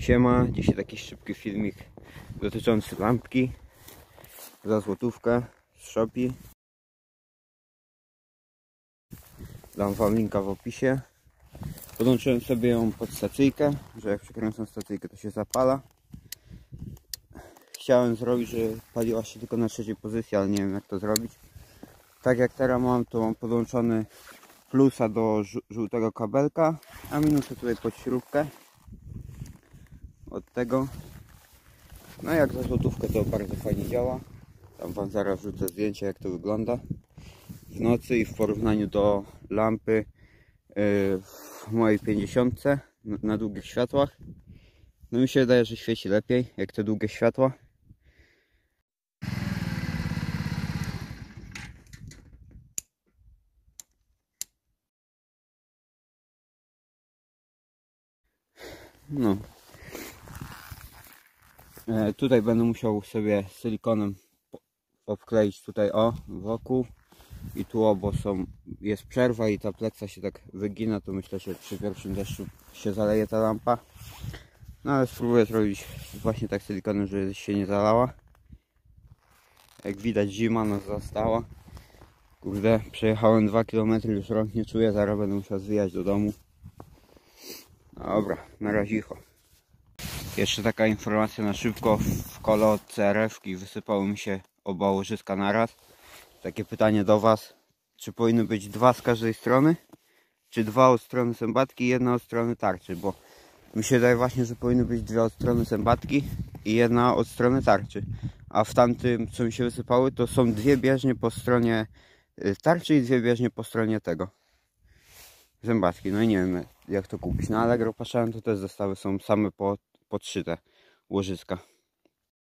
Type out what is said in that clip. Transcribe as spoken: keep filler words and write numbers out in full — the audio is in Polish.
Siema, dzisiaj taki szybki filmik dotyczący lampki za złotówkę z Shopee. Dam wam linka w opisie. Podłączyłem sobie ją pod stacyjkę, że jak przekręcam stacyjkę, to się zapala. Chciałem zrobić, że paliła się tylko na trzeciej pozycji, ale nie wiem jak to zrobić. Tak jak teraz mam, to mam podłączony plusa do żółtego kabelka, a minusa tutaj pod śrubkę od tego. No jak za złotówkę to bardzo fajnie działa. Tam wam zaraz wrzucę zdjęcie, jak to wygląda w nocy i w porównaniu do lampy w mojej pięćdziesiątce na długich światłach. No mi się wydaje, że świeci lepiej jak te długie światła. No. E, tutaj będę musiał sobie silikonem obkleić tutaj o wokół i tu obok są, jest przerwa i ta pleksa się tak wygina, to myślę, że przy pierwszym deszczu się zaleje ta lampa. No ale spróbuję zrobić właśnie tak silikonem, żeby się nie zalała. Jak widać, zima nas zastała. Kurde, przejechałem dwa kilometry, już rąk nie czuję, zaraz będę musiał zwijać do domu. Dobra, na razicho. Jeszcze taka informacja na szybko, w kole od C R F-ki wysypały mi się oba łożyska naraz. Takie pytanie do was, czy powinny być dwa z każdej strony, czy dwa od strony zębatki i jedna od strony tarczy, bo mi się wydaje właśnie, że powinny być dwie od strony zębatki i jedna od strony tarczy, a w tamtym, co mi się wysypały, to są dwie bieżnie po stronie tarczy i dwie bieżnie po stronie tego zębatki. No i nie wiem jak to kupić. Na Allegro patrzałem, to też zestawy są same po, podszyte łożyska.